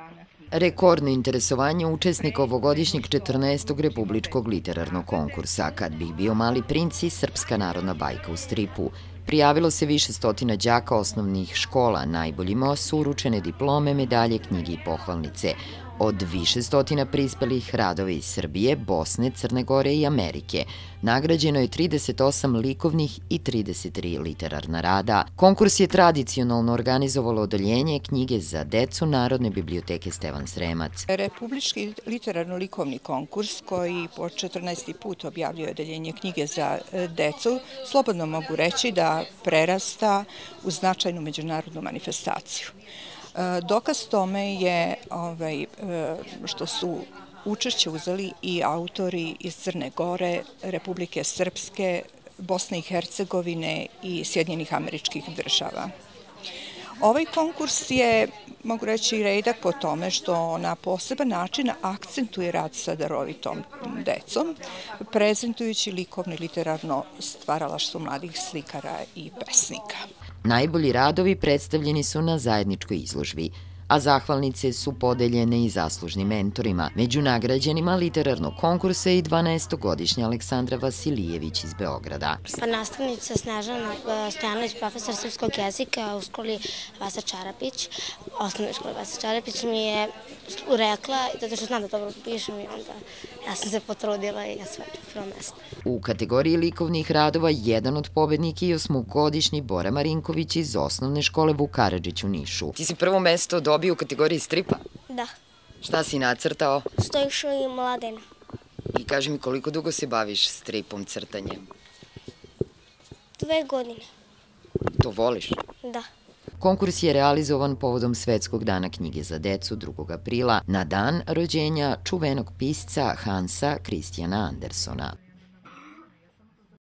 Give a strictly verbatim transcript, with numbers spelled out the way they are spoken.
Rekordno interesovanje učesnika ovogodišnjeg četrnaestog republičkog literarnog konkursa Kad bih bio mali princ i Srpska narodna bajka u stripu. Prijavilo se više stotina đaka osnovnih škola, najboljima su uručene diplome, medalje, knjige i pohvalnice. Od više stotina prispelih radova iz Srbije, Bosne, Crne Gore i Amerike. Nagrađeno je trideset osam likovnih i trideset tri literarna rada. Konkurs je tradicionalno organizovalo odeljenje knjige za decu Narodne biblioteke Stevan Sremac. Republički literarno-likovni konkurs koji po četrnaesti put objavljuje odeljenje knjige za decu, slobodno mogu reći da prerasta u značajnu međunarodnu manifestaciju. Dokaz tome je ovaj, što su učešće uzeli i autori iz Crne Gore, Republike Srpske, Bosne i Hercegovine i Sjedinjenih Američkih Država. Ovaj konkurs je, mogu reći, redak po tome što na poseban način akcentuje rad sa darovitom decom, prezentujući likovno i literarno stvaralaštvo mladih slikara i pesnika. Najbolji radovi predstavljeni su na zajedničkoj izložbi, a zahvalnice su podeljene i zaslužnim mentorima. Među nagrađenima literarnog konkursa i dvanaestogodišnja Aleksandra Vasilijević iz Beograda. Pa nastavnica Snežana Stojanović, profesor srpskog jezika u školi Vasa Čarapić, osnovnoj školi Vasa Čarapić, mi je rekla, zato što znam da dobro pišem i onda ja sam se potrudila i ja sve prvo mesto. U kategoriji likovnih radova jedan od pobednika je osmogodišnji Bora Marinković iz osnovne škole Vuk Karadžić u Nišu. Ti si prvo mesto dobio u kategoriji stripa? Da. Šta si nacrtao? Stojišu i Mladena. I kaži mi koliko dugo se baviš stripom, crtanjem? Dve godine. To voliš? Da. Konkurs je realizovan povodom Svetskog dana knjige za decu drugog aprila na dan rođenja čuvenog pisca Hansa Kristijana Andersona.